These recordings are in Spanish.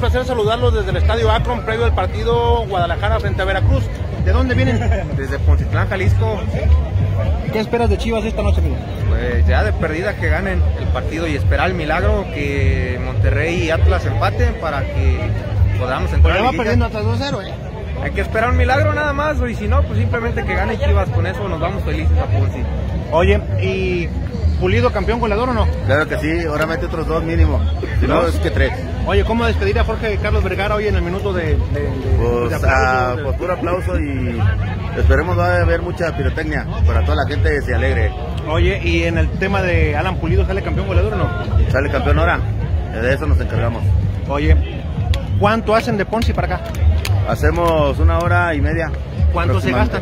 placer saludarlos desde el Estadio Akron, previo al partido Guadalajara frente a Veracruz. ¿De dónde vienen? Desde Poncitlán, Jalisco. ¿Qué esperas de Chivas esta noche, amigo? Pues ya de perdida que ganen el partido y esperar el milagro que Monterrey y Atlas empaten para que podamos entrar. Pero va perdiendo hasta 2-0, Hay que esperar un milagro nada más, y si no, pues simplemente que gane Chivas. Con eso nos vamos felices a Ponzi. Oye, ¿y Pulido campeón goleador o no? Claro que sí, ahora mete otros 2 mínimo, si no es que 3. Oye, ¿cómo despedir a Jorge Carlos Vergara hoy en el minuto de aplauso? Pues puro aplauso y esperemos va a haber mucha pirotecnia para toda la gente se alegre. Oye, ¿y en el tema de Alan Pulido sale campeón goleador o no? Sale campeón ahora, de eso nos encargamos. Oye, ¿cuánto hacen de Ponzi para acá? Hacemos 1 hora y media. ¿Cuánto se gasta?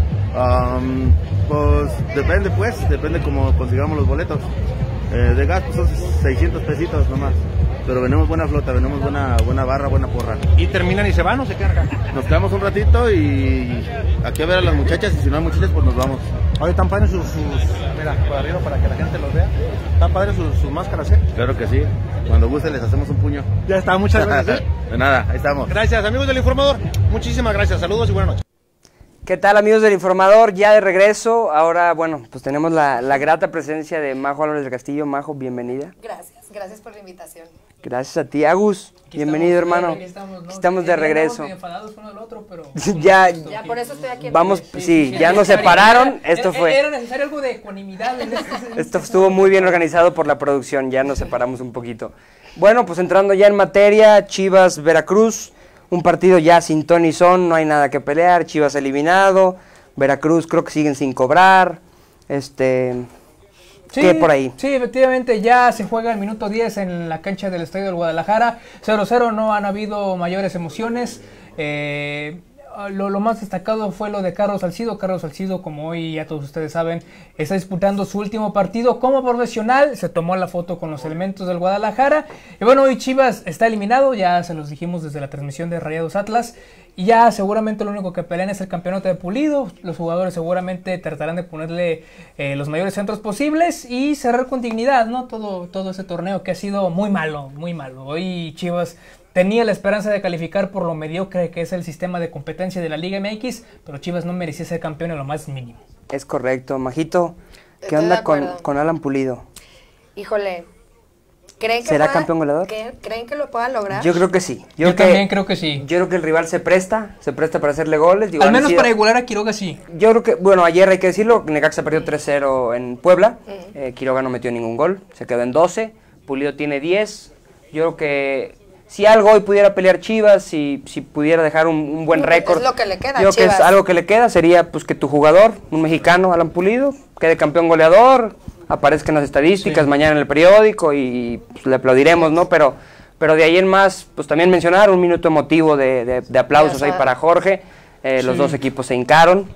Pues depende cómo consigamos los boletos. De gas pues son 600 pesitos nomás. Pero venimos buena flota, venimos buena barra, buena porra. ¿Y terminan y se van o se quedan acá? Nos quedamos un ratito y aquí a ver a las muchachas, y si no hay muchachas pues nos vamos. Oye, están padres mira, por arriba para que la gente los vea. Están padres sus máscaras, Claro que sí. Cuando guste les hacemos un puño. Ya está, muchas gracias. De nada, ahí estamos. Gracias, amigos del Informador. Muchísimas gracias. Saludos y buenas noches. ¿Qué tal, amigos del Informador? Ya de regreso. Ahora, bueno, pues tenemos la grata presencia de Majo Álvarez del Castillo. Majo, bienvenida. Gracias por la invitación. Gracias a ti, Agus. Bienvenido, hermano. Aquí estamos de regreso. Enfadados uno del otro, pero ya por eso estoy aquí. Vamos, sí, ya nos separaron. Esto fue. Era necesario algo de ecuanimidad en Esto estuvo muy bien organizado por la producción. Ya nos separamos un poquito. Bueno, pues entrando ya en materia, Chivas Veracruz. Un partido ya sin ton ni son, no hay nada que pelear. Chivas eliminado. Veracruz creo que siguen sin cobrar. ¿Qué por ahí? Sí, efectivamente, ya se juega el minuto 10 en la cancha del Estadio del Guadalajara. 0-0, no han habido mayores emociones. Lo más destacado fue lo de Carlos Salcido. Carlos Salcido, como hoy ya todos ustedes saben, está disputando su último partido como profesional. Se tomó la foto con los elementos del Guadalajara. Y bueno, hoy Chivas está eliminado, ya se los dijimos desde la transmisión de Rayados Atlas. Y ya seguramente lo único que pelean es el campeonato de Pulido. Los jugadores seguramente tratarán de ponerle los mayores centros posibles y cerrar con dignidad, ¿no? Todo ese torneo que ha sido muy malo, muy malo. Hoy Chivas tenía la esperanza de calificar por lo mediocre que es el sistema de competencia de la Liga MX, pero Chivas no merecía ser campeón en lo más mínimo. Es correcto. Majito, ¿qué onda con Alan Pulido? Híjole, ¿creen que ¿será campeón goleador? ¿Creen que lo puedan lograr? Yo creo que sí. Yo también creo que sí. Yo creo que el rival se presta para hacerle goles. Digo, al menos para igualar a Quiroga sí. Yo creo que, bueno, ayer hay que decirlo, Necaxa perdió 3-0 en Puebla. Quiroga no metió ningún gol, se quedó en 12. Pulido tiene 10. Yo creo que si algo hoy pudiera pelear Chivas, si pudiera dejar un buen récord, es lo que le queda, yo creo que es algo que le queda, sería pues que tu jugador, un mexicano, Alan Pulido, quede campeón goleador, aparezca en las estadísticas, mañana en el periódico y pues, le aplaudiremos, ¿no? Pero de ahí en más, pues también mencionar un minuto emotivo de aplausos ahí para Jorge. Los dos equipos se hincaron.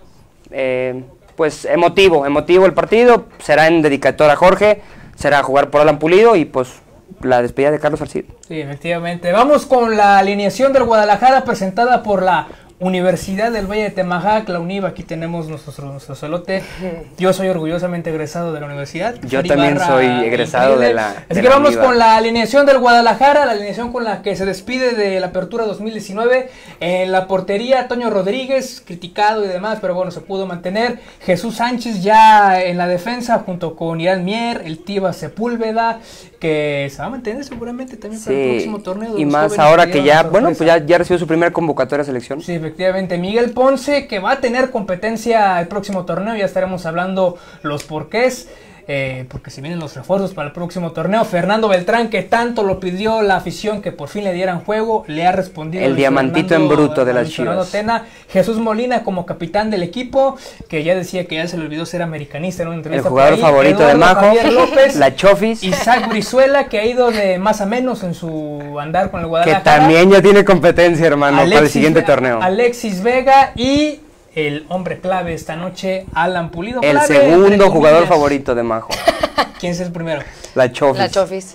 Pues emotivo el partido, será en dedicatoria a Jorge, será jugar por Alan Pulido y pues la despedida de Carlos Salcido. Sí, efectivamente. Vamos con la alineación del Guadalajara presentada por la Universidad del Valle de Temajac, la UNIV. Aquí tenemos nuestro celote. Yo soy orgullosamente egresado de la universidad. Yo también soy egresado de la Así que vamos con la alineación del Guadalajara, la alineación con la que se despide de la apertura 2019. En la portería, Toño Rodríguez, criticado y demás, pero bueno, se pudo mantener. Jesús Sánchez ya en la defensa, junto con Irán Mier, el Tiva Sepúlveda, que se va a mantener seguramente también para el próximo torneo. Y más ahora que ya, bueno, pues ya recibió su primera convocatoria a selección. Sí, efectivamente. Miguel Ponce, que va a tener competencia el próximo torneo, ya estaremos hablando los porqués. Porque se vienen los refuerzos para el próximo torneo. Fernando Beltrán, que tanto lo pidió la afición que por fin le dieran juego, le ha respondido el diamantito en bruto de las Chivas. Jesús Molina como capitán del equipo, que ya decía que ya se le olvidó ser americanista en una entrevista. El jugador favorito de Majo, López, la Chofis. Isaac Brizuela, que ha ido de más a menos en su andar con el Guadalajara. Que también ya tiene competencia, hermano, para el siguiente torneo. Alexis Vega y el hombre clave esta noche, Alan Pulido. El clave, segundo jugador favorito de Majo. ¿Quién es el primero? La Chofis. La Chofis.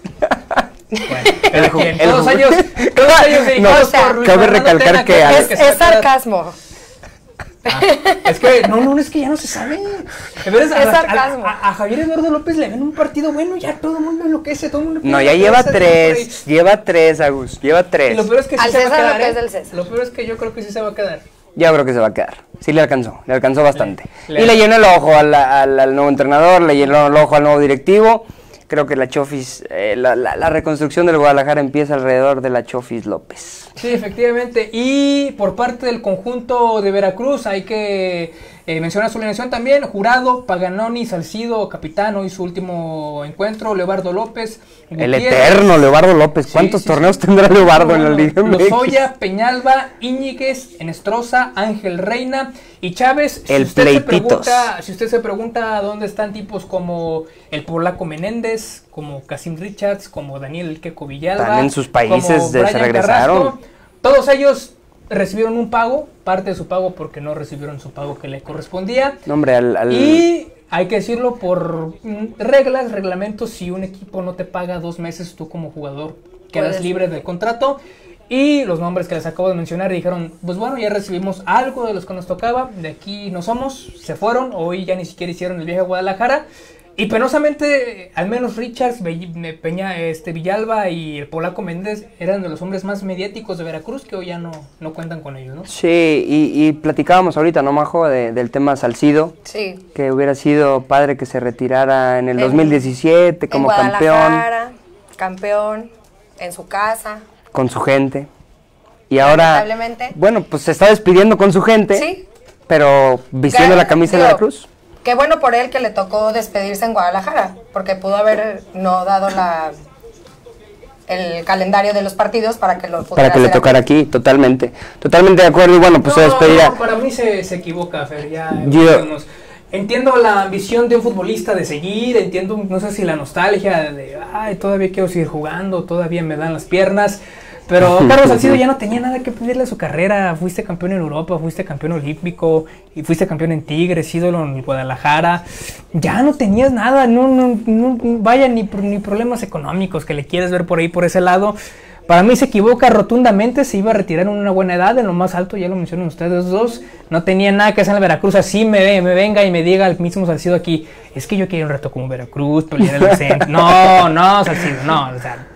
Bueno, todos años dedicados por Luis cabe Fernando recalcar Tena, que es sarcasmo. Es que, es que ya no se sabe. De veras, Es sarcasmo. a Javier Eduardo López le ven un partido bueno, ya todo el mundo enloquece, todo el mundo... No, ya lleva 3, Agus, lleva 3. Y lo peor es que sí Al se va a César quedar, lo que es del César. Lo peor es que yo creo que sí se va a quedar. Yo creo que se va a quedar. Sí le alcanzó bastante. Le- Y le llenó el ojo al nuevo entrenador, le llenó el ojo al nuevo directivo. Creo que la Chofis, la reconstrucción del Guadalajara empieza alrededor de la Chofis López. Sí, efectivamente. Y por parte del conjunto de Veracruz hay que mencionar su alineación también. Jurado, Paganoni, Salcido, capitán, hoy su último encuentro, Leobardo López. El Gutiérrez. eterno Leobardo López. Sí, ¿Cuántos sí, torneos sí. tendrá Leobardo en la No, Liga MX? Lozoya, Peñalba, Íñiguez, Enestrosa, Ángel Reina y Chávez. El pleititos. Si usted se pregunta dónde están tipos como el polaco Menéndez, como Casim Richards, como Daniel El Queco Villalba, Están en sus países, como se Brian regresaron. Carrasco, todos ellos recibieron un pago, parte de su pago porque no recibieron su pago que le correspondía. No, hombre, Y hay que decirlo por reglas, reglamentos, si un equipo no te paga 2 meses, tú como jugador quedas Puedes. libre del contrato. Y los nombres que les acabo de mencionar dijeron, pues bueno, ya recibimos algo de los que nos tocaba, de aquí no somos, se fueron, hoy ya ni siquiera hicieron el viaje a Guadalajara. Y penosamente, al menos Richards, Peña, Villalba y el polaco Méndez eran de los hombres más mediáticos de Veracruz, que hoy ya no cuentan con ellos, ¿no? Sí, y platicábamos ahorita, ¿no, Majo? Del tema Salcido. Sí. Que hubiera sido padre que se retirara en el En- 2017 como en campeón, Guadalajara, campeón, en su casa. con su gente. Y ahora, Lamentablemente. bueno, pues se está despidiendo con su gente, Sí. pero vistiendo la camisa de Digo, Veracruz. Qué bueno por él que le tocó despedirse en Guadalajara, porque pudo haber no dado el calendario de los partidos para que lo pudiera Para que le hacer tocara aquí, totalmente de acuerdo. Y bueno, pues se despedirá. No, para mí se equivoca, Fer, ya Yo- evolucionamos. Entiendo la ambición de un futbolista de seguir, entiendo, no sé si la nostalgia de, ay, todavía quiero seguir jugando, todavía me dan las piernas, pero Carlos Salcido ya no tenía nada que pedirle a su carrera. Fuiste campeón en Europa, fuiste campeón olímpico y fuiste campeón en Tigres, ídolo en Guadalajara. Ya no tenías nada, vaya, ni problemas económicos que le quieres ver por ahí, por ese lado. Para mí se equivoca rotundamente, se iba a retirar en una buena edad, en lo más alto, ya lo mencionan ustedes dos. No tenía nada que hacer en el Veracruz, así me venga y me diga el mismo Salcido aquí, es que yo quiero un reto como Veracruz, pelear el descenso. No, Salcido, no, o sea,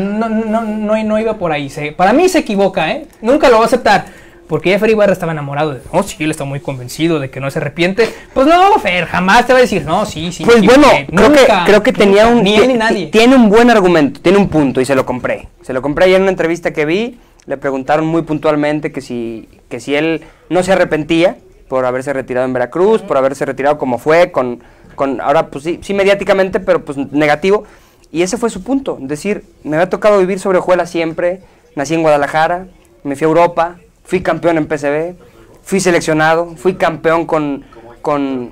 no iba por ahí. Para mí se equivoca, nunca lo va a aceptar. Porque ya Fer Ibarra estaba enamorado de, sí, él está muy convencido de que no se arrepiente. Pues no, Fer, jamás te va a decir, no, sí. Pues sí, bueno, nunca, creo que tenía ni él ni nadie. tiene un buen argumento, tiene un punto y se lo compré. Se lo compré ayer en una entrevista que vi, le preguntaron muy puntualmente que si él no se arrepentía por haberse retirado en Veracruz, por haberse retirado como fue, con ahora pues sí mediáticamente, pero pues negativo. Y ese fue su punto, es decir, me había tocado vivir sobre hojuelas siempre, nací en Guadalajara, me fui a Europa, fui campeón en PSV, fui seleccionado, fui campeón con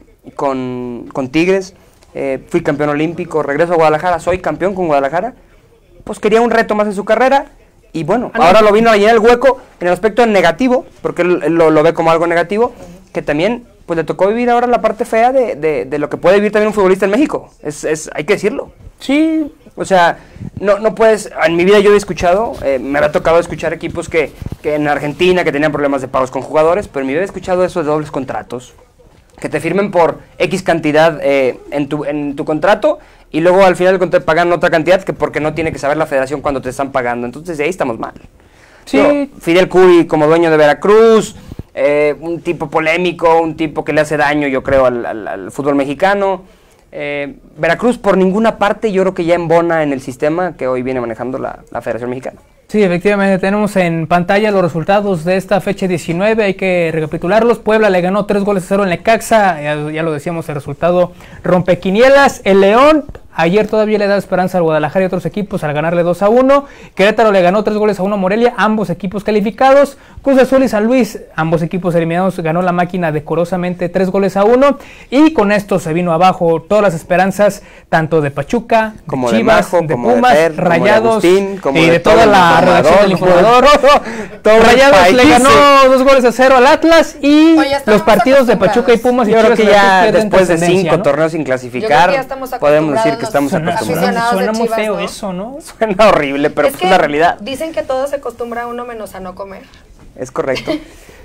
Tigres, fui campeón olímpico, regreso a Guadalajara, soy campeón con Guadalajara, pues quería un reto más en su carrera y bueno, ahora lo vino a llenar el hueco en el aspecto negativo, porque él lo ve como algo negativo, que también pues le tocó vivir ahora la parte fea de lo que puede vivir también un futbolista en México, hay que decirlo. Sí. O sea, no puedes, en mi vida yo he escuchado, me había tocado escuchar equipos que en Argentina que tenían problemas de pagos con jugadores, pero en mi vida he escuchado eso de dobles contratos, que te firmen por X cantidad en tu contrato y luego al final te pagan otra cantidad que porque no tiene que saber la federación cuando te están pagando, entonces de ahí estamos mal. Sí. Pero Fidel Curi como dueño de Veracruz, un tipo polémico, un tipo que le hace daño yo creo al fútbol mexicano. Veracruz por ninguna parte yo creo que ya embona en el sistema que hoy viene manejando la Federación Mexicana. Sí, efectivamente, tenemos en pantalla los resultados de esta fecha 19, hay que recapitularlos. Puebla le ganó 3-0 en Necaxa, ya lo decíamos, el resultado rompequinielas. El León ayer todavía le da esperanza al Guadalajara y otros equipos al ganarle 2-1. Querétaro le ganó 3-1 a Morelia, ambos equipos calificados. Cruz Azul y San Luis, ambos equipos eliminados, ganó la máquina decorosamente 3-1. Y con esto se vino abajo todas las esperanzas, tanto de Pachuca, como de Chivas, de, Majo, de como Pumas, de Fer, Rayados, como de Agustín, como y de todo toda el la redacción del Informador. todo el Rayados le país, ganó 2-0 al Atlas y Oye, estamos los partidos de Pachuca y acostumbrados. Pumas y yo creo Chivas que ya pierden después de trascendencia, 5 ¿no? torneos sin Yo creo clasificar, que ya estamos podemos decir acostumbrados que estamos nosotros, acostumbrados. aficionados Suena de muy Chivas, feo ¿no? eso, ¿no? Suena horrible, pero Es pues que es la realidad. Dicen que todo se acostumbra a uno menos a no comer. Es correcto.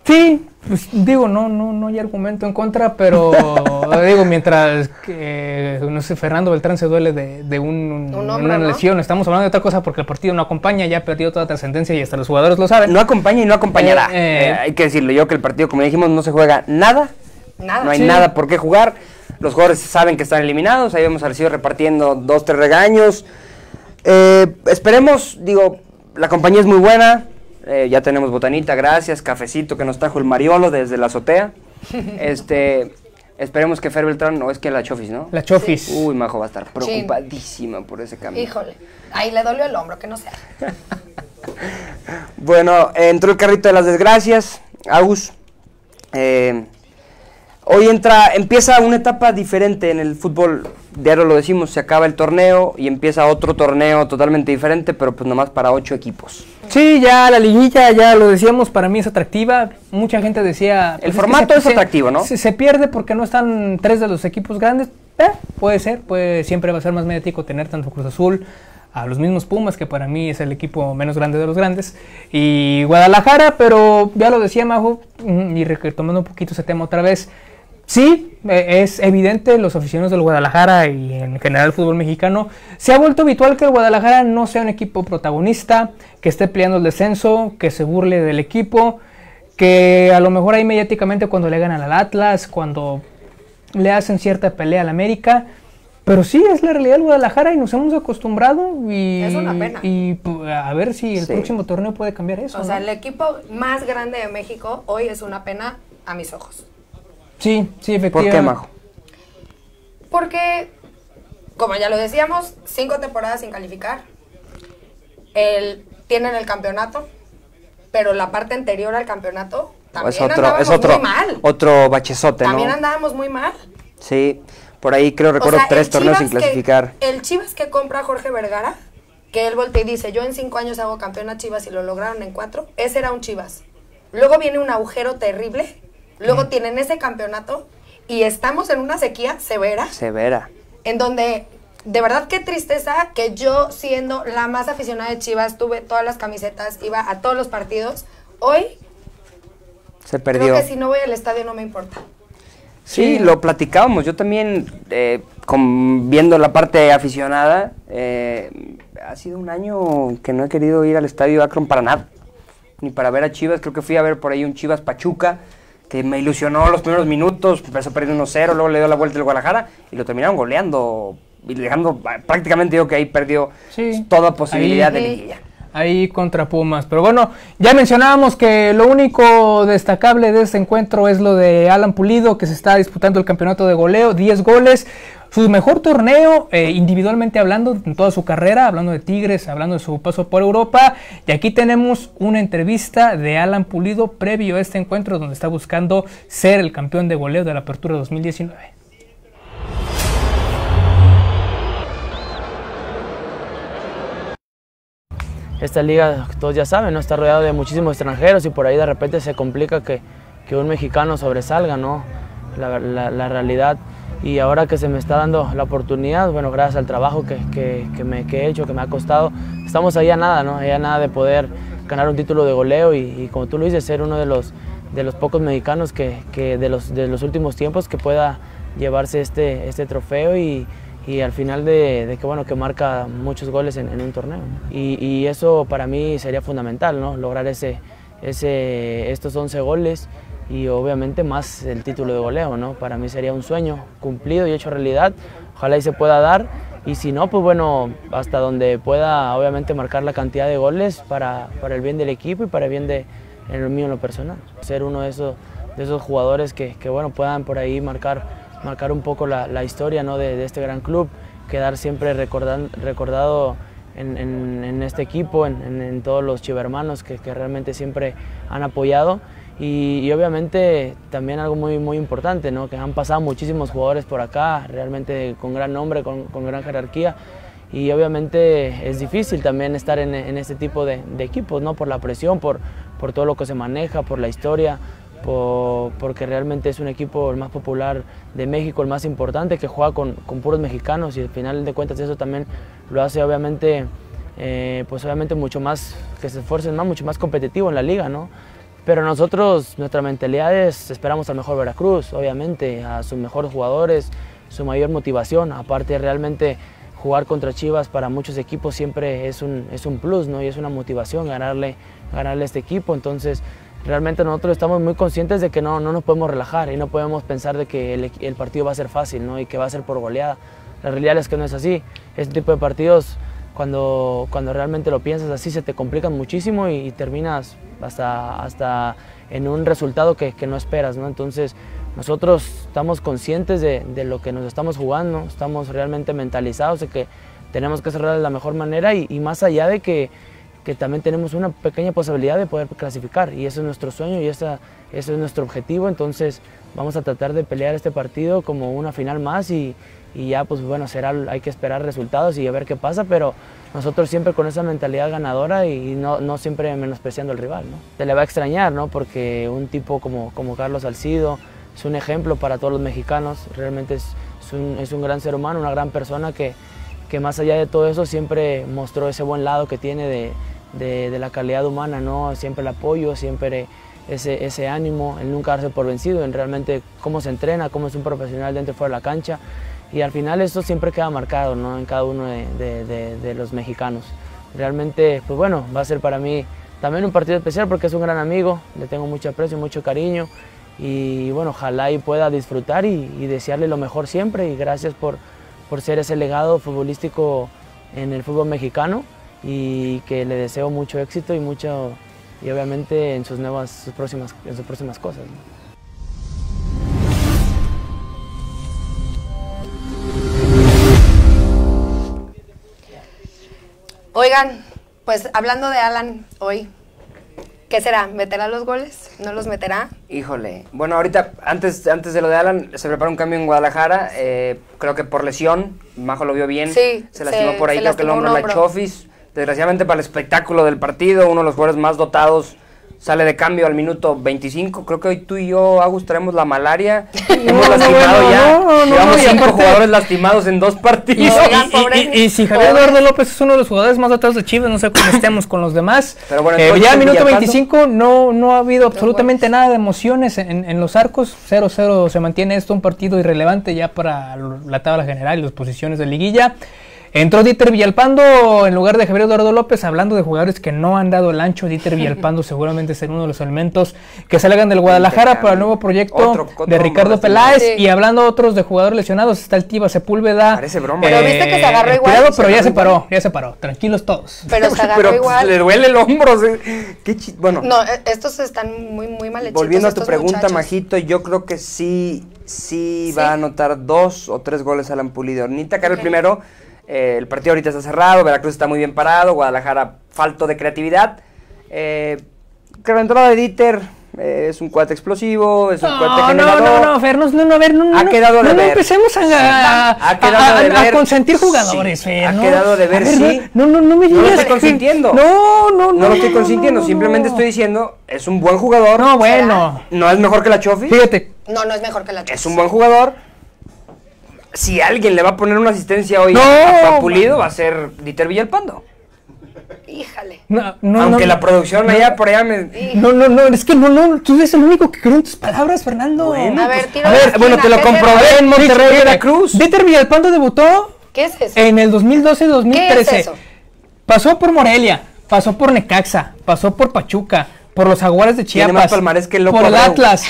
Sí, pues digo, no hay argumento en contra, pero digo, mientras que, no sé, Fernando Beltrán se duele de una lesión, estamos hablando de otra cosa porque el partido no acompaña, ya perdió toda trascendencia y hasta los jugadores lo saben. No acompaña y no acompañará. Hay que decirlo, yo que el partido, como dijimos, no se juega nada. No hay nada por qué jugar. Los jugadores saben que están eliminados. Ahí vemos a Arcido repartiendo 2, 3 regaños. Esperemos, digo, la compañía es muy buena. Ya tenemos botanita, gracias, cafecito que nos trajo el Mariolo desde la azotea. Esperemos que Fer Beltrán, no es que la Chofis, ¿no? La Chofis. Sí. Uy, Majo va a estar preocupadísima por ese cambio. Híjole, ahí le dolió el hombro, que no sea. Bueno, entró el carrito de las desgracias, Agus. Hoy empieza una etapa diferente en el fútbol, diario lo decimos, se acaba el torneo y empieza otro torneo totalmente diferente, pero pues nomás para 8 equipos. Sí, ya la liguilla, ya lo decíamos, para mí es atractiva. Mucha gente decía... El formato es atractivo, ¿no? Se pierde porque no están 3 de los equipos grandes. Puede ser, siempre va a ser más mediático tener tanto Cruz Azul, a los mismos Pumas, que para mí es el equipo menos grande de los grandes, y Guadalajara, pero ya lo decía Majo, y retomando un poquito ese tema otra vez, sí, es evidente, los aficionados del Guadalajara y en general el fútbol mexicano, se ha vuelto habitual que el Guadalajara no sea un equipo protagonista, que esté peleando el descenso, que se burle del equipo, que a lo mejor ahí mediáticamente cuando le ganan al Atlas, cuando le hacen cierta pelea al América, pero sí, es la realidad del Guadalajara y nos hemos acostumbrado y es una pena. Y a ver si el próximo torneo puede cambiar eso. O sea, el equipo más grande de México hoy es una pena a mis ojos. Sí, efectivamente. ¿Por qué, Majo? Porque, como ya lo decíamos, 5 temporadas sin calificar. Tienen el campeonato, pero la parte anterior al campeonato también andábamos muy mal. Otro bachezote, También andábamos muy mal. Sí, por ahí recuerdo 3 torneos sin clasificar. El Chivas que compra a Jorge Vergara, que él voltea y dice, yo en 5 años hago campeón a Chivas y lo lograron en 4, ese era un Chivas. Luego viene un agujero terrible. Luego tienen ese campeonato y estamos en una sequía severa. En donde, de verdad, qué tristeza que yo, siendo la más aficionada de Chivas, tuve todas las camisetas, iba a todos los partidos. Hoy, se perdió. Creo que si no voy al estadio no me importa. Sí, lo platicábamos. Yo también, viendo la parte aficionada, ha sido un año que no he querido ir al estadio Akron para nada. Ni para ver a Chivas. Creo que fui a ver por ahí un Chivas Pachuca, que me ilusionó los primeros minutos, empezó perdiendo 1-0, luego le dio la vuelta el Guadalajara y lo terminaron goleando y dejando prácticamente, digo que ahí perdió toda posibilidad de liguilla. Ahí contra Pumas, pero bueno, ya mencionábamos que lo único destacable de este encuentro es lo de Alan Pulido, que se está disputando el campeonato de goleo, 10 goles, su mejor torneo individualmente hablando en toda su carrera, hablando de Tigres, hablando de su paso por Europa, y aquí tenemos una entrevista de Alan Pulido previo a este encuentro donde está buscando ser el campeón de goleo de la Apertura 2019. Esta liga, todos ya saben, ¿no? Está rodeado de muchísimos extranjeros y por ahí de repente se complica que un mexicano sobresalga, ¿no? La realidad. Y ahora que se me está dando la oportunidad, bueno, gracias al trabajo que he hecho, que me ha costado, estamos ahí a nada, ¿no? Ahí a nada de poder ganar un título de goleo y como tú lo dices, ser uno de los pocos mexicanos de los últimos tiempos que pueda llevarse este trofeo y al final de que, bueno, que marca muchos goles en un torneo, ¿no? Y eso para mí sería fundamental, ¿no? Lograr estos 11 goles y obviamente más el título de goleo, ¿no? Para mí sería un sueño cumplido y hecho realidad, ojalá y se pueda dar, y si no, pues bueno, hasta donde pueda obviamente marcar la cantidad de goles para el bien del equipo y para el bien de el mío en lo personal. Ser uno de esos jugadores que bueno, puedan por ahí marcar un poco la historia, ¿no? de este gran club, quedar siempre recordado en este equipo, en todos los chivermanos que realmente siempre han apoyado. Y obviamente también algo muy, muy importante, ¿no? Que han pasado muchísimos jugadores por acá, realmente con gran nombre, con gran jerarquía, y obviamente es difícil también estar en este tipo de equipos, ¿no? Por la presión, por todo lo que se maneja, por la historia, porque realmente es un equipo el más popular de México, el más importante, que juega con puros mexicanos, y al final de cuentas eso también lo hace obviamente, pues obviamente mucho más, que se esfuercen más, mucho más competitivo en la liga, ¿no? pero nosotros, nuestra mentalidad es, esperamos al mejor Veracruz, obviamente, a sus mejores jugadores, su mayor motivación. Aparte, realmente jugar contra Chivas para muchos equipos siempre es un plus, ¿no? Y es una motivación ganarle a este equipo. Entonces, realmente nosotros estamos muy conscientes de que no nos podemos relajar y no podemos pensar de que el partido va a ser fácil, ¿no? Y que va a ser por goleada. La realidad es que no es así. Este tipo de partidos, cuando realmente lo piensas así, se te complican muchísimo y terminas hasta en un resultado que no esperas, ¿no? Entonces, nosotros estamos conscientes de lo que nos estamos jugando, estamos realmente mentalizados de que tenemos que cerrar de la mejor manera y más allá de que también tenemos una pequeña posibilidad de poder clasificar, y ese es nuestro sueño y ese es nuestro objetivo. Entonces vamos a tratar de pelear este partido como una final más y ya pues bueno, hay que esperar resultados y a ver qué pasa, pero nosotros siempre con esa mentalidad ganadora y no siempre menospreciando al rival, ¿no? Se le va a extrañar, ¿no? Porque un tipo como Carlos Salcido es un ejemplo para todos los mexicanos, realmente es un gran ser humano, una gran persona que más allá de todo eso siempre mostró ese buen lado que tiene de la calidad humana, ¿no? Siempre el apoyo, siempre ese ánimo, el nunca darse por vencido, en realmente cómo se entrena, cómo es un profesional dentro y fuera de la cancha, y al final esto siempre queda marcado, ¿no? En cada uno de los mexicanos. Realmente, pues bueno, va a ser para mí también un partido especial porque es un gran amigo, le tengo mucho aprecio, mucho cariño, y bueno, ojalá y pueda disfrutar y desearle lo mejor siempre, y gracias por ser ese legado futbolístico en el fútbol mexicano, y que le deseo mucho éxito y obviamente en sus próximas cosas, ¿no? Oigan, pues hablando de Alan hoy, ¿qué será? ¿Meterá los goles? ¿No los meterá? Híjole. Bueno, ahorita, antes de lo de Alan, se prepara un cambio en Guadalajara. Creo que por lesión. Majo lo vio bien. Sí, se lastimó por ahí, creo que el hombro, un la chofis. Desgraciadamente para el espectáculo del partido, uno de los jugadores más dotados sale de cambio al minuto 25. Creo que hoy tú y yo, Agus, traemos la malaria. Hemos lastimado ya. Llevamos 5 jugadores lastimados en 2 partidos. Y si Javier Eduardo López es uno de los jugadores más dotados de Chivas, no sé cómo estemos con los demás. Pero bueno, ya al minuto 25 no ha habido absolutamente nada de emociones en los arcos. 0-0 se mantiene esto, un partido irrelevante ya para la tabla general y las posiciones de liguilla. Entró Dieter Villalpando en lugar de Javier Eduardo López, hablando de jugadores que no han dado el ancho. Dieter Villalpando seguramente será uno de los elementos que salgan del Guadalajara para el nuevo proyecto de Ricardo Peláez. Sí. Y hablando otros de jugadores lesionados, está el Tiva Sepúlveda. Parece broma. Pero viste que se agarró igual. Cuidado, pero ya se paró. Tranquilos todos. Pero se agarró igual. Le duele el hombro. Bueno. No, estos están muy mal hechitos. Volviendo a tu pregunta, muchachos. Majito, yo creo que sí va a anotar 2 o 3 goles Alan Pulido. Necesita caer el primero. El partido ahorita está cerrado, Veracruz está muy bien parado, Guadalajara falto de creatividad. Creo que la entrada de Dieter es un cuate explosivo, es un cuate generador. No, Fer, no. Ha quedado de ver. No empecemos a consentir jugadores, sí, Fer. Ha quedado de ver, sí. No me digas. No lo estoy consintiendo. No lo estoy consintiendo, simplemente estoy diciendo, es un buen jugador. No, bueno. No es mejor que la Chofi. Fíjate. No es mejor que la Chofi. Es un buen jugador. Si alguien le va a poner una asistencia hoy a Pulido, va a ser Dieter Villalpando. Híjale. Aunque la producción allá por allá me... Es que tú eres el único que creo en tus palabras, Fernando. Bueno, a ver, bueno, te lo comprobé en Monterrey, Veracruz. Dieter Villalpando debutó. ¿Qué es eso? En el 2012-2013. ¿Qué es eso? Pasó por Morelia, pasó por Necaxa, pasó por Pachuca, por los Jaguares de Chiapas. Tiene más palmarés que el loco por el Abreu. Atlas.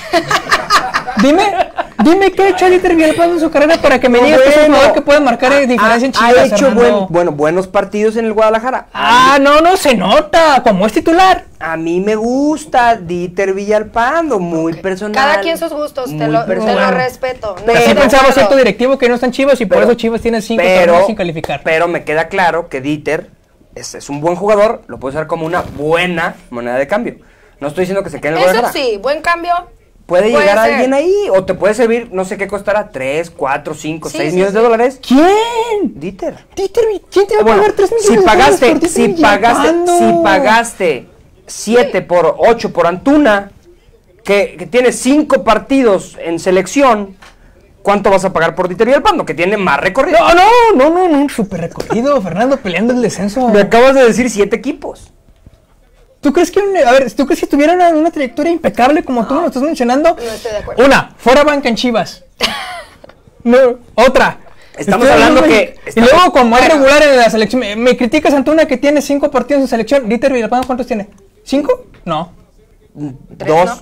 Dime qué ha hecho Dieter Villalpando en su carrera para que me digas que es un jugador que puede marcar diferencia en Chivas. Ha hecho buenos partidos en el Guadalajara. No se nota, como es titular. A mí me gusta Dieter Villalpando, muy personal. Cada quien sus gustos, te lo respeto. Pero así pensaba cierto directivo que no están Chivas y por eso Chivas tiene 5 torneos sin calificar. Pero me queda claro que Dieter es un buen jugador, lo puede usar como una buena moneda de cambio. No estoy diciendo que se quede en el Guadalajara. Eso sí, buen cambio. Puede llegar alguien ahí, o te puede servir, no sé qué costará, 3, 4, 5, 6 millones de dólares. ¿Quién? Dieter. ¿Quién te va a pagar 3 millones de dólares? Si pagaste 7 por 8 por Antuna, que tiene 5 partidos en selección, ¿cuánto vas a pagar por Dieter Villalpando? Que tiene más recorrido. No, súper recorrido, Fernando, peleando el descenso. Me acabas de decir 7 equipos. ¿Tú crees que, tú crees que tuviera una trayectoria impecable como tú me lo estás mencionando? No estoy de acuerdo. Una, fuera banca en Chivas. No, otra. Estamos hablando que... Y luego, como es regular en la selección, me criticas Antuna que tiene 5 partidos en selección. Dieter Villalpando, ¿cuántos tiene? ¿5? No. 2. ¿no?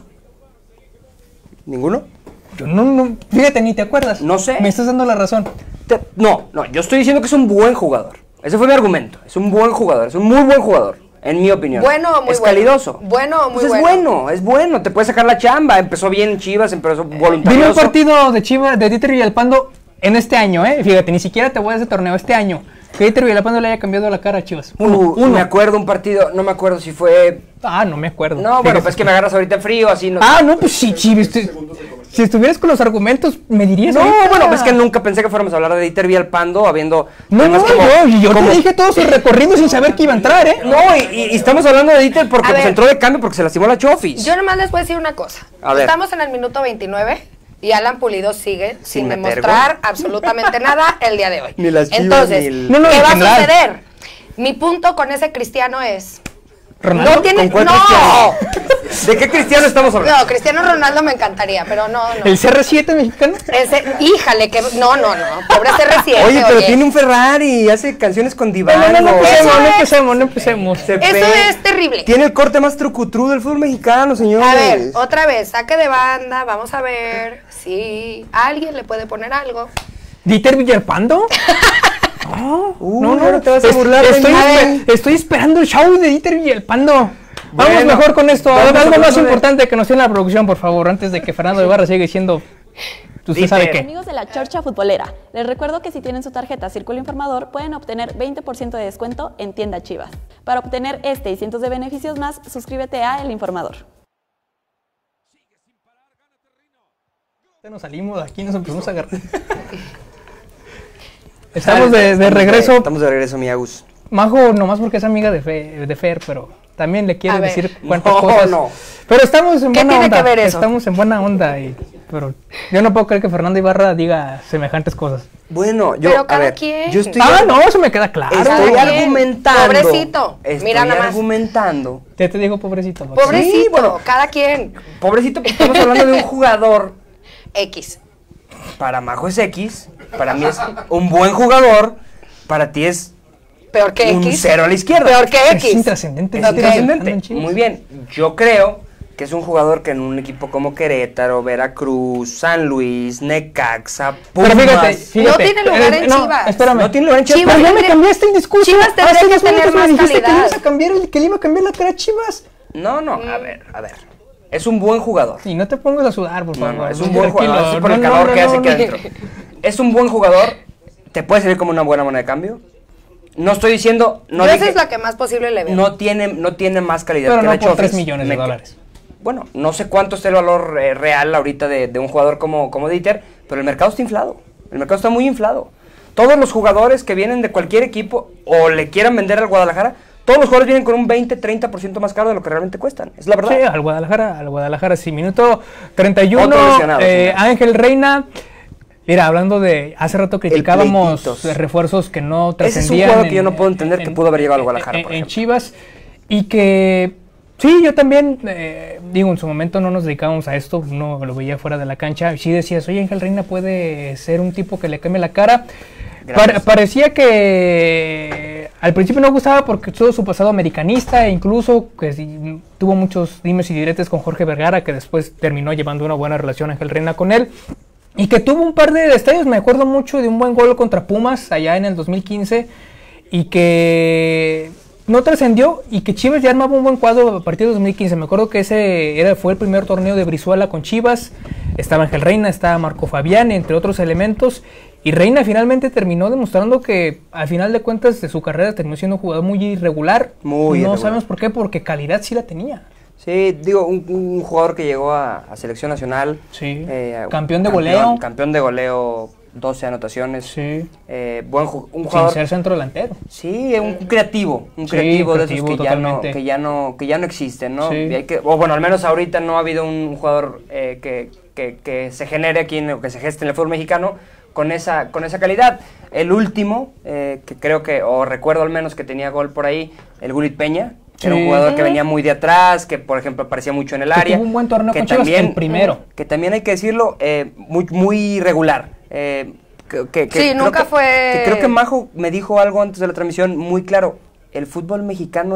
¿Ninguno? Yo no, fíjate, ni te acuerdas. No sé. Me estás dando la razón. No, yo estoy diciendo que es un buen jugador. Ese fue mi argumento. Es un buen jugador, es un muy buen jugador, en mi opinión. Bueno o muy es bueno. calidoso. Bueno o muy pues es bueno, te puede sacar la chamba. Empezó bien en Chivas, empezó voluntarioso. Dime un partido de Chivas, de Dieter Villalpando en este año, fíjate, ni siquiera te voy a ese torneo, este año. Que Dieter Villalpando le haya cambiado la cara a Chivas. Uno. Me acuerdo un partido, no me acuerdo si fue... No me acuerdo. No, bueno, pues que me agarras ahorita en frío, así no... No, pues sí, si estuvieras con los argumentos, me dirías No, ahorita. bueno, pues que nunca pensé que fuéramos a hablar de Dieter Villalpando, habiendo... No, yo te dije todo su recorrido sin saber que iba a entrar, No, y estamos hablando de Dieter porque pues, entró de cambio porque se lastimó la Chofis. Yo nomás les voy a decir una cosa. A ver. Estamos en el minuto 29 y Alan Pulido sigue sin meter demostrar absolutamente nada el día de hoy. Ni las Chivas, Entonces, ni el... No, ¿qué en va a general. suceder? Mi punto con ese Cristiano es... ¿Ronaldo? No tiene... ¿Con cuál ¡No! ¿De qué Cristiano estamos hablando? No, Cristiano Ronaldo me encantaría, pero no. ¿El CR7 mexicano? Híjale, que... No. Pobre CR7. Oye, pero tiene un Ferrari y hace canciones con Divango. No empecemos. Eso es terrible. Tiene el corte más trucutru del fútbol mexicano, señores. A ver, otra vez, saque de banda, vamos a ver si alguien le puede poner algo. ¿Dieter Villalpando? No te vas a burlar de mí. Estoy esperando el show de Dieter Villalpando. Vamos Bueno, mejor con esto. vamos Algo más hablando de- importante que nos tiene la producción, por favor, antes de que Fernando Ibarra siga diciendo... ¿Usted sabe qué? Amigos de la Chorcha Futbolera, les recuerdo que si tienen su tarjeta Círculo Informador pueden obtener 20% de descuento en Tienda Chivas. Para obtener este y cientos de beneficios más, suscríbete a El Informador. Nos salimos de aquí, nos empezamos a agarrar. Estamos de regreso. Estamos de regreso, mi Agus. Majo, nomás porque es amiga de Fer, pero también le quiere A ver. decir cuántas No, cosas. no. Pero estamos en ¿Qué buena tiene onda. que ver eso? Estamos en buena onda. Pero yo no puedo creer que Fernando Ibarra diga semejantes cosas. Bueno, yo, Pero cada a ver, quien. yo estoy... No, eso me queda claro. Estoy Cada quien. argumentando. Pobrecito. Estoy Mira nada más. argumentando. Ya te digo pobrecito. Max. Pobrecito, Sí, bueno. cada quien. Pobrecito, porque estamos hablando de un jugador. X. Para Majo es X. Para mí es un buen jugador. Para ti es Peor que un X. 0 a la izquierda. Peor que Es X. intrascendente. Es Ok. intrascendente. Andan chivos. Muy bien. Yo creo que es un jugador que en un equipo como Querétaro, Veracruz, San Luis, Necaxa, Pumas... Pero fíjate. No tiene lugar en no, Chivas. Espérame. No tiene lugar en Chivas. Chivas Pero ya me tendría- cambiaste el discurso. Chivas tendría Hace que 2 tener minutos me más dijiste que le calidad. ibas a cambiar, que le iba a cambiar la cara a Chivas. No, a ver. Es un buen jugador. Y no te pongas a sudar, por favor. No, es un buen Tranquilo. jugador. Es por el No, calor no, que no, hace aquí no. adentro. Es un buen jugador. Te puede servir como una buena moneda de cambio. No estoy diciendo... No Yo dije- esa es la que más posible le veo. no tiene más calidad Pero que no la por Chofis. 3 millones de dólares. Bueno, no sé cuánto esté el valor real ahorita de un jugador como Dieter, pero el mercado está inflado. El mercado está muy inflado. Todos los jugadores que vienen de cualquier equipo o le quieran vender al Guadalajara, todos los jugadores vienen con un 20-30% más caro de lo que realmente cuestan. Es la verdad. Sí, al Guadalajara, sí. Minuto 31, Otro lesionado, señores. Ángel Reina. Mira, hablando de, hace rato criticábamos pleititos. de refuerzos que no Ese es un trascendían. jugador que yo no puedo entender que pudo haber llegado al Guadalajara, por En ejemplo. Chivas, y que, sí, yo también, digo, en su momento no nos dedicábamos a esto, uno lo veía fuera de la cancha, y sí decías, oye, Ángel Reina puede ser un tipo que le cambie la cara. Gracias. Parecía que al principio no gustaba porque todo su pasado americanista e incluso que sí, tuvo muchos dimes y diretes con Jorge Vergara, que después terminó llevando una buena relación Ángel Reina con él, y que tuvo un par de destellos. Me acuerdo mucho de un buen gol contra Pumas allá en el 2015 y que no trascendió, y que Chivas ya armaba un buen cuadro a partir de 2015. Me acuerdo que ese fue el primer torneo de Brizuela con Chivas. Estaba Ángel Reina, estaba Marco Fabián, entre otros elementos. Y Reina finalmente terminó demostrando que al final de cuentas de su carrera terminó siendo un jugador muy irregular. Muy no irregular. sabemos por qué, porque calidad sí la tenía. Sí, digo, un jugador que llegó a selección nacional. Sí. Campeón de goleo. Campeón de goleo, 12 anotaciones. Sí. Un Sin jugador. ser centro delantero. Sí, un creativo. Un Sí, creativo de esos creativo, que ya, no, totalmente. que ya no existen, ¿no? Sí. Y hay que, o bueno, al menos ahorita no ha habido un jugador que se genere aquí, o que se geste en el fútbol mexicano con esa calidad. El último, que creo que, o recuerdo al menos que tenía gol por ahí, el Gulit Peña. Era un jugador que venía muy de atrás, que por ejemplo aparecía mucho en el área. Tuvo un buen torneo que con Chivas, también, el primero. Que también hay que decirlo, muy regular. Sí, nunca fue... Que creo que Majo me dijo algo antes de la transmisión muy claro. El fútbol mexicano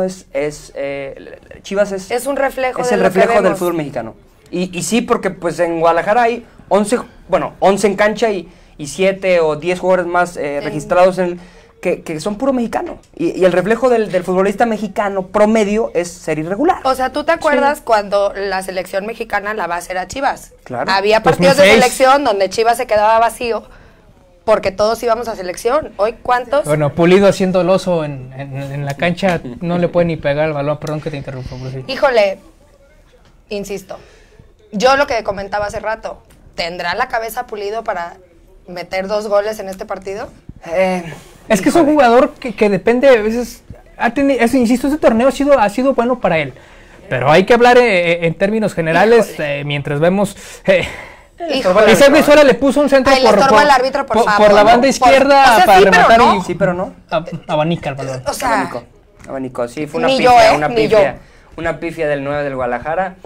Chivas es un reflejo es de el lo que reflejo del vemos. fútbol mexicano. Y sí, porque pues en Guadalajara hay 11 en cancha y 7 o 10 jugadores más registrados que son puro mexicano. Y el reflejo del futbolista mexicano promedio es ser irregular. O sea, ¿tú te acuerdas cuando la selección mexicana la base era Chivas? Claro. Había partidos de 2006. selección donde Chivas se quedaba vacío porque todos íbamos a selección. Hoy, ¿cuántos? Bueno, Pulido haciendo el oso en la cancha, no le puede ni pegar el balón. Perdón que te interrumpa, Bruce. Híjole, insisto, yo lo que comentaba hace rato, ¿tendrá la cabeza Pulido para meter 2 goles en este partido? Es que es un jugador que depende a veces. Insisto, este torneo ha sido bueno para él. Pero hay que hablar en términos generales, mientras vemos. Híjole. Esa Brizuela le puso un centro Ay, le estorba al árbitro, por favor, por la ¿no? banda izquierda O sea, para sí, pero rematar no. y Sí, pero no. abanica el balón. O sea, Abanico, sí, fue una Ni pifia, yo, una ni pifia. yo. Una pifia del 9 del Guadalajara.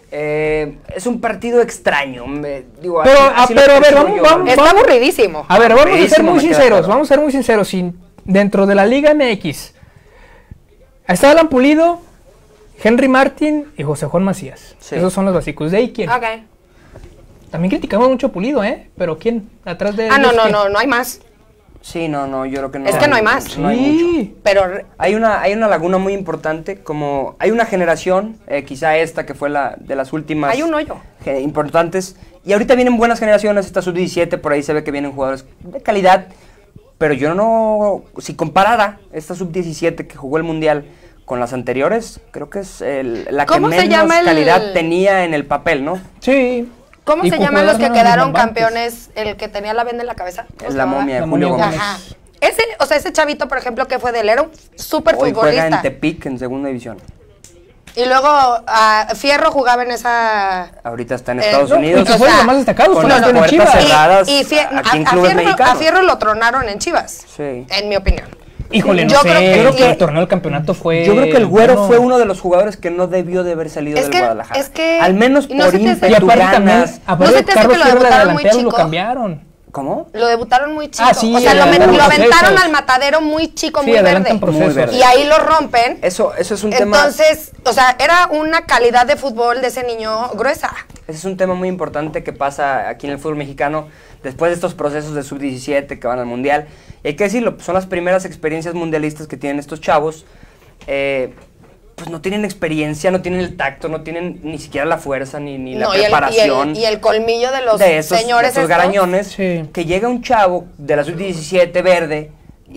Es un partido extraño. Digo, Pero, así lo pero a ver, percibo yo. vamos. está aburridísimo. A ver, vamos a ser Aburridísimo, muy me queda sinceros, claro. vamos a ser muy sinceros. Dentro de la Liga MX está Alan Pulido, Henry Martin y José Juan Macías. Sí. Esos son los básicos. ¿De ahí quién? Ok. También criticamos mucho a Pulido, pero ¿quién? Atrás de Ah, ellos, no, ¿quién? no hay más. Sí, no, yo creo que no. Es que no hay más. No hay mucho. Sí. Pero Hay una laguna muy importante, como hay una generación, quizá esta que fue de las últimas hay un hoyo. importantes, y ahorita vienen buenas generaciones, esta sub-17, por ahí se ve que vienen jugadores de calidad, pero yo no, si comparara esta sub-17 que jugó el Mundial con las anteriores, creo que es la que ¿Cómo se menos llama calidad tenía en el papel, ¿no? Sí. ¿Cómo Y se con llaman los que jugadores quedaron relevantes. campeones? El que tenía la venda en la cabeza. ¿Cómo Es se la llamaba? momia, La Julio momia Gómez. Ajá. Ese chavito, por ejemplo, que fue de él, era un súper Hoy juega en futbolista. Tepic, en segunda división. Y luego Fierro jugaba en esa... Ahorita está en Estados no, Unidos. y que fue de los más destacados, con fue las en puertas Chivas. cerradas Y aquí en clubes mexicanos. a Fierro lo tronaron en Chivas, Sí. en mi opinión. Híjole, no Yo sé, creo que- el torneo del campeonato fue... Yo creo que el Güero bueno. fue uno de los jugadores que no debió de haber salido del Guadalajara. es que- al menos y no por se te hace- Y ímpetu, aparte también, ganas. ¿No se te hace Carlos que lo Fierro, la debutaron muy delantera, lo chico? cambiaron. ¿Cómo? Lo debutaron muy chico. Ah, sí, o sea, lo adelantan aventaron procesos. al matadero muy chico, Sí, muy verde. adelantan procesos. Muy verde. Y ahí lo rompen. Eso es un tema. Entonces, o sea, era una calidad de fútbol de ese niño gruesa. Ese es un tema muy importante que pasa aquí en el fútbol mexicano después de estos procesos de sub-17 que van al mundial. Y hay que decirlo, son las primeras experiencias mundialistas que tienen estos chavos. Pues no tienen experiencia, no tienen el tacto, no tienen ni siquiera la fuerza ni la No, y el- preparación. y el colmillo de los de esos, señores de esos estos. garañones, Sí. que llega un chavo de la sub-17 verde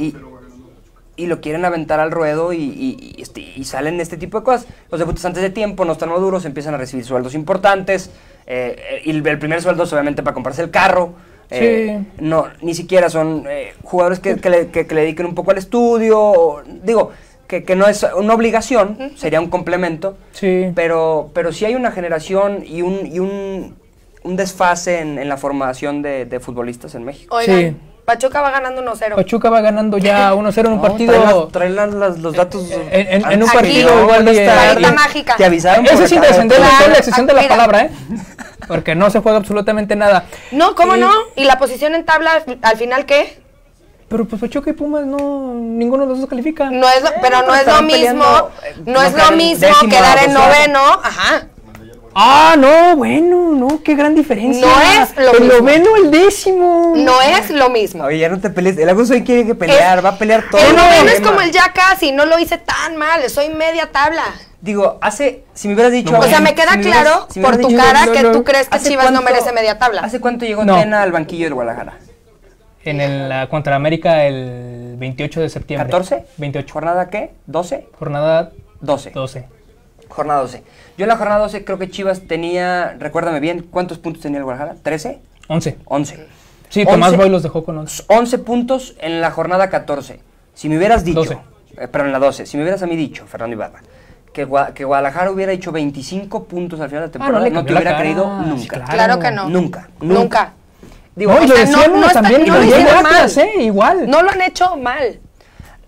y lo quieren aventar al ruedo y salen este tipo de cosas. Los debutantes antes de tiempo no están maduros, empiezan a recibir sueldos importantes, y el primer sueldo es obviamente para comprarse el carro. Sí. No, ni siquiera son jugadores que le dediquen un poco al estudio, digo, que no es una obligación, sería un complemento, Sí. pero sí hay una generación y un desfase en la formación de futbolistas en México. Oigan, Sí. Pachuca va ganando 1-0. Pachuca va ganando ya 1-0 en un No, partido... trae los datos. en un Aquí, partido igual de... varita mágica. Te avisaron. Eso por sin acá, descender Claro, la excepción de la mira. palabra, Porque no se juega absolutamente nada. No, ¿cómo Y- no? ¿Y la posición en tabla al final qué? Pero pues Pachuca y Pumas no... Ninguno de los dos califica. No es pero no es lo estaban mismo, peleando, no es lo quedar en mismo décimo, quedar en doceavo. noveno, ajá. Ah, no, bueno, no, qué gran diferencia. No es lo el mismo. noveno, el décimo. No es lo mismo. Oye, ya no te pelees. El Agus hoy quiere que pelear, va a pelear todo. El noveno es tema. como el ya casi, no lo hice tan mal, soy media tabla. Digo, si me hubieras dicho... O sea, me queda si hubieras- claro si me por hubieras tu dicho- cara que no, tú crees que ¿hace Chivas no cuánto- merece media tabla. ¿Hace cuánto llegó No. Tena al banquillo del Guadalajara? En contra América el 28 de septiembre. ¿14? 28. ¿Jornada qué? ¿12? Jornada 12. 12. Jornada 12. Yo en la jornada 12 creo que Chivas tenía, recuérdame bien, ¿cuántos puntos tenía el Guadalajara? ¿13? 11. 11. Sí, Tomás 11. Boy los dejó con 11. 11 puntos en la jornada 14. Si me hubieras dicho, 12. Pero en la 12, si me hubieras a mí dicho, Fernando Ibarra, que Guadalajara hubiera hecho 25 puntos al final de la temporada, le no te cambió la hubiera cara. creído Sí, nunca. Claro que no. Nunca. Nunca. Digo, No, y lo sea, no decíamos está- también, no y lo lo hicieron llegó mal. Atlas, igual. No lo han hecho mal.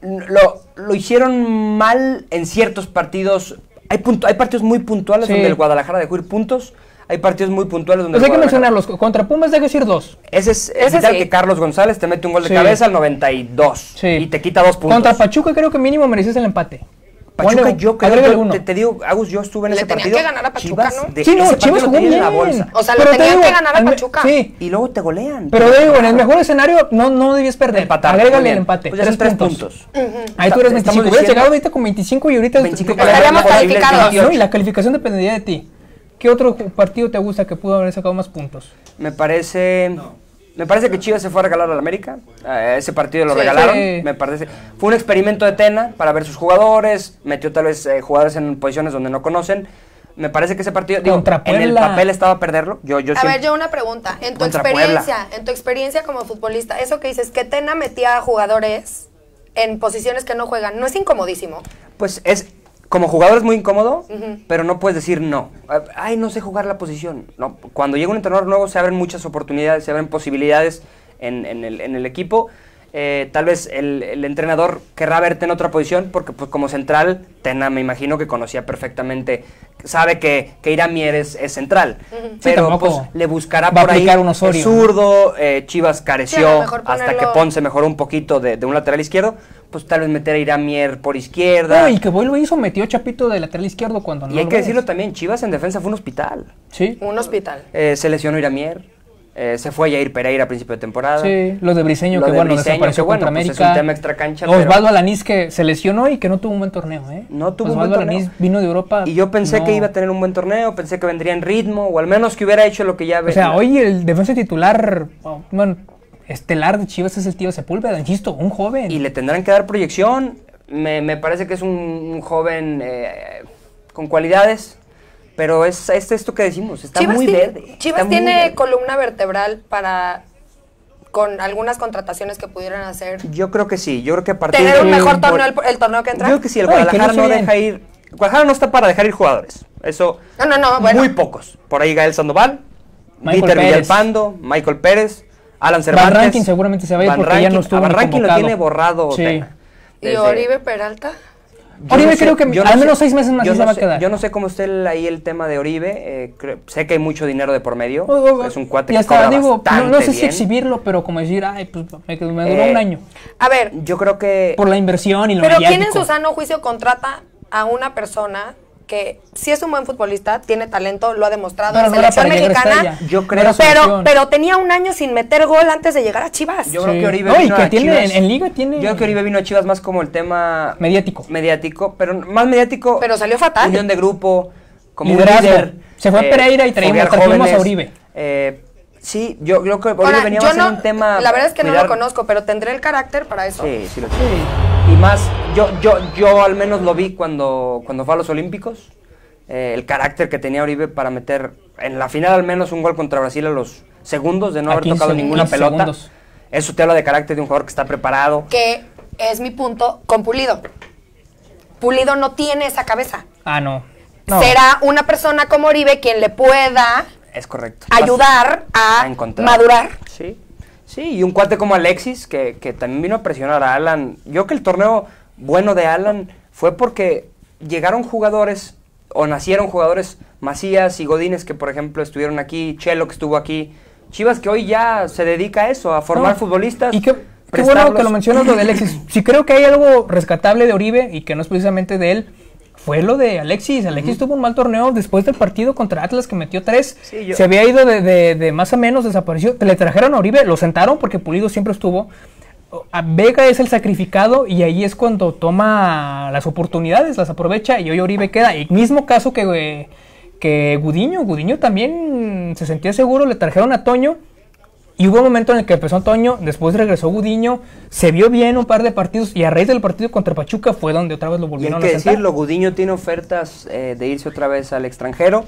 lo hicieron mal en ciertos partidos. Hay partidos muy puntuales donde el Guadalajara dejó ir puntos. Hay partidos muy puntuales donde... Pues hay que mencionarlos. Contra Pumas dejas ir 2. Ese es vital que Carlos González te mete un gol de cabeza al 92 y te quita 2 puntos. Contra Pachuca creo que mínimo mereces el empate. Pachuca, yo creo, te digo, Agus, yo estuve en ese partido. Le tenían que ganar a Pachuca, ¿no? Sí, no, Chivas jugó bien. O sea, le tenían que ganar a Pachuca. Sí. Y luego te golean. Pero digo, en el mejor escenario no debías perder. Empatar. Agrégale el empate. Pues ya son 3 puntos. Ahí tú eres 25. Hubieras llegado ahorita con 25 y ahorita... 25 estaríamos calificados. No, y la calificación dependería de ti. ¿Qué otro partido te gusta que pudo haber sacado más puntos? Me parece que Chivas se fue a regalar al América. Ese partido lo regalaron. Me parece. Fue un experimento de Tena para ver sus jugadores. Metió tal vez jugadores en posiciones donde no conocen. Me parece que ese partido, en el papel estaba a perderlo. A ver, yo una pregunta. En tu experiencia como futbolista, eso que dices, que Tena metía a jugadores en posiciones que no juegan, ¿no es incomodísimo? Pues como jugador es muy incómodo, pero no puedes decir no. Ay, no sé jugar la posición. No, cuando llega un entrenador nuevo se abren muchas oportunidades, se abren posibilidades en el equipo. Tal vez el entrenador querrá verte en otra posición porque pues como central, Tena me imagino que conocía perfectamente, sabe que Irán Mier es central, pero pues le buscará por ahí un zurdo. Chivas careció hasta que Ponce mejoró un poquito de un lateral izquierdo, pues tal vez meter a Irán Mier por izquierda. No, y que Boy lo hizo, metió Chapito de lateral izquierdo cuando no. Y hay que decirlo también, Chivas en defensa fue un hospital. Sí. Un hospital. Se lesionó Irán Mier. Se fue Jair Pereira a principio de temporada. Sí, lo de Briseño, que desapareció contra América. Pues es un tema extracancha. Osvaldo Alanís, que se lesionó y que no tuvo un buen torneo, No tuvo un buen torneo. Alanís vino de Europa. Y yo pensé que iba a tener un buen torneo, pensé que vendría en ritmo, o al menos que hubiera hecho lo que ya... O sea, hoy el defensa titular, estelar de Chivas es el tío Sepúlveda, insisto, un joven. Y le tendrán que dar proyección. Me parece que es un joven con cualidades. Pero es esto que decimos, está muy verde. Chivas tiene columna vertebral con algunas contrataciones que pudieran hacer. Yo creo que sí, yo creo que a partir ¿tener un mejor torneo el torneo que entra? Yo creo que sí, el Guadalajara no deja ir. Guadalajara no está para dejar ir jugadores. Eso, bueno. Muy pocos. Por ahí Gael Sandoval, Víctor Villalpando, Michael Pérez, Alan Cervantes. Van Rankin seguramente se va a ir porque ya no estuvo Van Rankin lo tiene borrado. Sí. ¿Y Oribe Peralta? Oribe creo que al menos 6 meses más se va a quedar. Yo no sé cómo esté ahí el tema de Oribe. Sé que hay mucho dinero de por medio. Es un cuate que cobra bastante no sé si exhibirlo, pero como decir, pues me duró un año. A ver. Yo creo que... Por la inversión y lo Pero mediático. ¿quién en su sano juicio contrata a una persona que sí es un buen futbolista, tiene talento, lo ha demostrado en selección mexicana? Yo creo pero tenía un año sin meter gol antes de llegar a Chivas. Yo creo que Oribe vino a Chivas. En Liga tiene... Yo creo que Oribe vino a Chivas más como el tema... Mediático, pero más mediático... Pero salió fatal. Unión de grupo, como líder. Se fue Pereira y trajimos a Oribe. Sí, yo creo que Oribe venía a ser un tema... La verdad es que no lo conozco, pero tendré el carácter para eso. Sí, lo tiene. Y más, yo al menos lo vi cuando fue a los Olímpicos. El carácter que tenía Oribe para meter en la final al menos un gol contra Brasil a los segundos de no haber tocado ninguna pelota. Segundos. Eso te habla de carácter de un jugador que está preparado. Que es mi punto con Pulido. Pulido no tiene esa cabeza. No. Será una persona como Oribe quien le pueda... Es correcto. Ayudar a madurar. Sí, y un cuate como Alexis, que también vino a presionar a Alan. Yo creo que el torneo bueno de Alan fue porque llegaron jugadores, o nacieron jugadores, Macías y Godínez, que por ejemplo estuvieron aquí, Chelo, que estuvo aquí. Chivas, que hoy ya se dedica a eso, a formar futbolistas. Y qué bueno que lo mencionas lo de Alexis. Sí creo que hay algo rescatable de Oribe, y que no es precisamente de él, fue lo de Alexis. Alexis tuvo un mal torneo después del partido contra Atlas, que metió 3. Se había ido de más a menos, desapareció. Le trajeron a Oribe, lo sentaron porque Pulido siempre estuvo. A Vega es el sacrificado y ahí es cuando toma las oportunidades, las aprovecha, y hoy Oribe queda. El mismo caso que Gudiño. Gudiño también se sentía seguro, le trajeron a Toño. Y hubo un momento en el que empezó Toño, después regresó Gudiño, se vio bien un par de partidos, y a raíz del partido contra Pachuca fue donde otra vez lo volvieron a sentar. Y hay que decirlo, Gudiño tiene ofertas de irse otra vez al extranjero,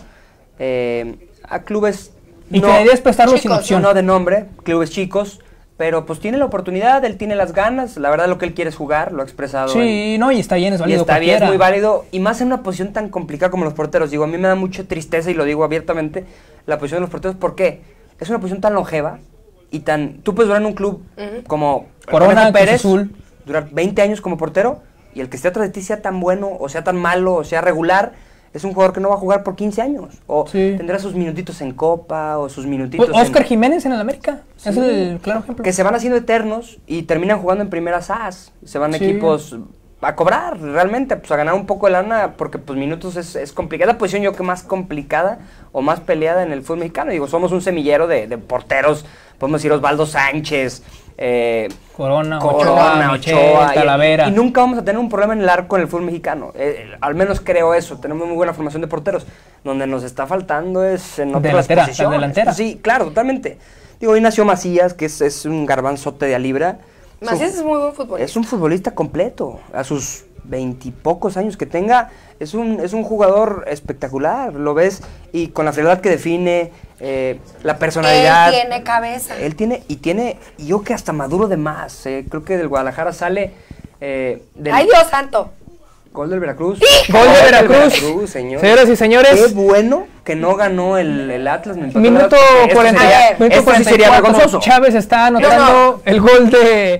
a clubes... Y que la idea es prestarlo sin opción. No de nombre, clubes chicos, pero pues tiene la oportunidad, él tiene las ganas, la verdad lo que él quiere es jugar, lo ha expresado. Sí, y está bien, es válido. Y está bien, es muy válido, y más en una posición tan complicada como los porteros. Digo, a mí me da mucha tristeza, y lo digo abiertamente, la posición de los porteros, ¿por qué? Es una posición tan longeva, y tan... Tú puedes ver en un club como Corona, Pérez, Azul, durar 20 años como portero y el que esté atrás de ti sea tan bueno o sea tan malo o sea regular, es un jugador que no va a jugar por 15 años. O tendrá sus minutitos en Copa o sus minutitos Oscar Jiménez en el América, es el claro ejemplo. Que se van haciendo eternos y terminan jugando en primeras A's, se van a equipos a cobrar realmente, pues a ganar un poco de lana, porque pues minutos es complicada. La posición yo que más complicada o más peleada en el fútbol mexicano. Digo, somos un semillero de porteros, podemos decir Osvaldo Sánchez, Corona, Ochoa, Talavera. Y nunca vamos a tener un problema en el arco en el fútbol mexicano. Al menos creo eso. Tenemos muy buena formación de porteros. Donde nos está faltando es en otras posiciones. La delantera. Sí, claro, totalmente. Digo, hoy nació Macías, que es un garbanzote de a libra. Macías es muy buen futbolista. Es un futbolista completo. A sus 20 y pocos años que tenga, es un jugador espectacular. Lo ves y con la frialdad que define, la personalidad. Él tiene cabeza. Él tiene, y yo que hasta maduro de más. Creo que del Guadalajara sale. ¡Ay, Dios santo! Gol del Veracruz. Gol de Veracruz, señores. Señoras y señores. Qué bueno que no ganó el Atlas. Minuto 40. Esto sí sería vergonzoso. Chávez está anotando el gol de...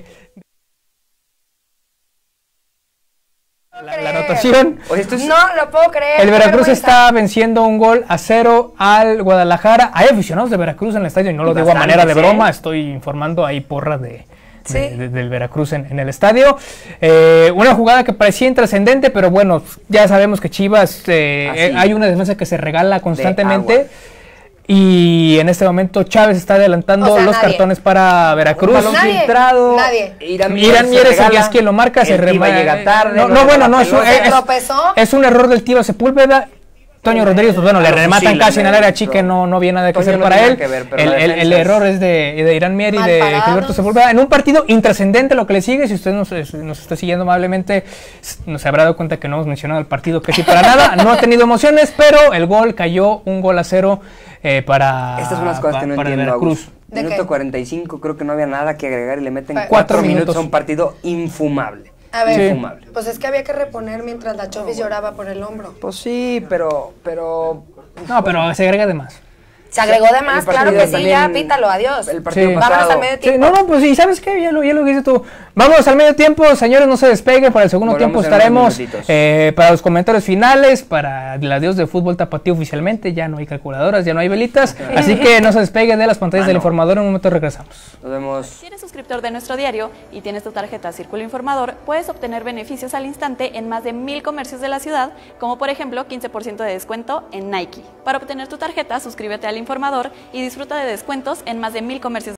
La anotación. Oye, no lo puedo creer. El Veracruz está venciendo 1-0 al Guadalajara. Hay aficionados de Veracruz en el estadio y no lo digo a manera de broma. Estoy informando ahí porra del Veracruz en el estadio. Una jugada que parecía intrascendente, pero bueno, ya sabemos que Chivas hay una defensa que se regala constantemente. Y en este momento Chávez está adelantando los cartones para Veracruz. Un balón filtrado. Irán Mieres es quien lo marca. Se llega tarde. Es un error del Tiva Sepúlveda. Toño Rodríguez, pues bueno, le rematan casi en el área chica, no había nada que hacer para él. El error es de Irán Mier y de Gilberto Sepúlveda. En un partido intrascendente lo que le sigue, si usted nos está siguiendo amablemente, nos habrá dado cuenta que no hemos mencionado el partido casi para nada. No ha tenido emociones, pero el gol cayó 1-0 para Estas son las cosas que no entiendo, Veracruz. Minuto 45, creo que no había nada que agregar y le meten 4 minutos a un partido infumable. A ver, pues es que había que reponer mientras la Chofis lloraba por el hombro. Pues sí, pero... No, pero se agrega de más. Se agregó de más, claro que sí, ya, pítalo, adiós. El partido pasado. Vámonos al medio tiempo. No, pues sí, ¿sabes qué? Ya lo dices tú. Vámonos al medio tiempo, señores, no se despeguen. Para el segundo tiempo estaremos para los comentarios finales, para el adiós de Fútbol Tapatío oficialmente. Ya no hay calculadoras, ya no hay velitas. Así que no se despeguen de las pantallas del Informador. En un momento regresamos. Nos vemos. Si eres suscriptor de nuestro diario y tienes tu tarjeta Círculo Informador, puedes obtener beneficios al instante en más de 1000 comercios de la ciudad, como por ejemplo 15% de descuento en Nike. Para obtener tu tarjeta, suscríbete al Informador y disfruta de descuentos en más de 1000 comercios.